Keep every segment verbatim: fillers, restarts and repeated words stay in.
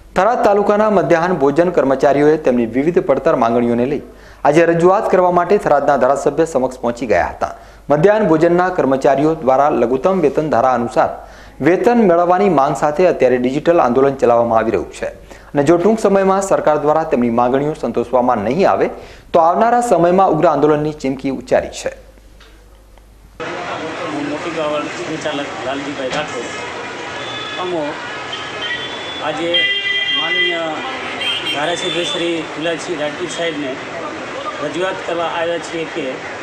થરાદ તાલુકાના મધ્યાહન ભોજન કર્મચારીઓએ તેમની વિવિધ પડતર માંગણીઓને લઈ આજે રજૂઆત કરવા માટે થરાદના ધારાસભ્ય સમક્ષ પહોંચી ગયા હતા। મધ્યાહન ભોજનના કર્મચારીઓ દ્વારા લઘુત્તમ વેતન ધારા અનુસાર વેતન મેળવવાની માંગ સાથે અત્યારે ડિજિટલ આંદોલન ચલાવવામાં આવી રહ્યું છે અને જો ટૂંક સમયમાં સરકાર દ્વારા તેમની માંગણીઓ સંતોષવામાં નહીં આવે તો આવનારા સમયમાં ઉગ્ર આંદોલનની ચીમકી ઉચ્ચારી છે। संचालक लालजी भाई राठौर अमो आज माननीय धारासभ्य श्री गुलाबसिंह राजपूत साहेब ने रजूआत करवा आव्या छे कि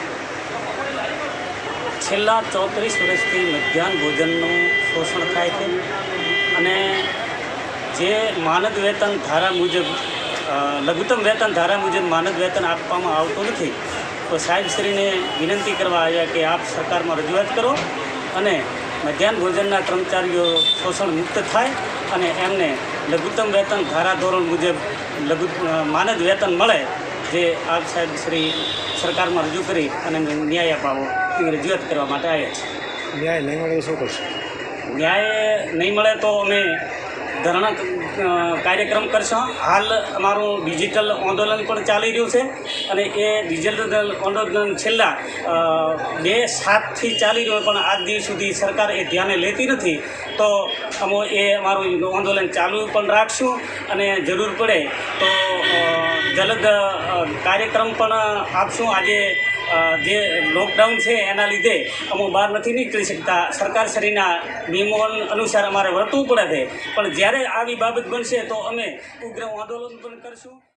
छेल्ला चौतरीस वर्षथी मध्याह्न भोजनનું शोषण थाय छे अने जे मानद वेतन धारा मुजब लघुत्तम वेतन धारा मुजब मानद वेतन आपवामां आवतुं नथी तो साहेबश्रीने विनंती करवा आव्या कि आप सरकार में रजूआत करो अने मध्याह्न भोजनना कर्मचारीओ शोषण मुक्त थाय अने एमने लघुत्तम वेतन धारा धोरण मुजब लघु मानद वेतन मळे जे आप साहेबश्री सरकार में रजू करी अने न्याय अपावो एवी रजूआत करवा माटे आव्या छे। न्याय नहीं मळे तो शुं करशो? न्याय नहीं मळे तो अमे धरણા कार्यक्रम करशो। हाल अमारू डिजिटल आंदोलन पण चाली रह्युं छे अने ए डिजिटल आंदोलन छेल्ला बे सातथी चाली रह्युं पण आज दिवस सुधी सरकार ए ध्याने लेती नथी तो अमो ए अमारू आंदोलन चालू पण राखशुं अने जरूर पड़े तो जलद कार्यक्रम पण आपशुं। आजे जे लॉकडाउन है एना लीधे अमो बहार नहीं निकली सकता सरकारश्रीना नियमों अनुसार अमारे वर्तवू पड़े छे पण ज्यारे आवी बाबत बनशे तो अमे उग्र आंदोलन पण करशुं।